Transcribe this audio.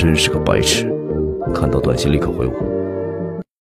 真是个白痴。看到短信立刻回我。